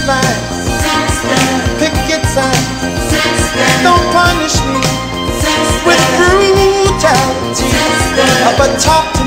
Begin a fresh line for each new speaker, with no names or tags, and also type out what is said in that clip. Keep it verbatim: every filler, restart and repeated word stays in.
line, picket sign. Don't punish me with brutality, but talk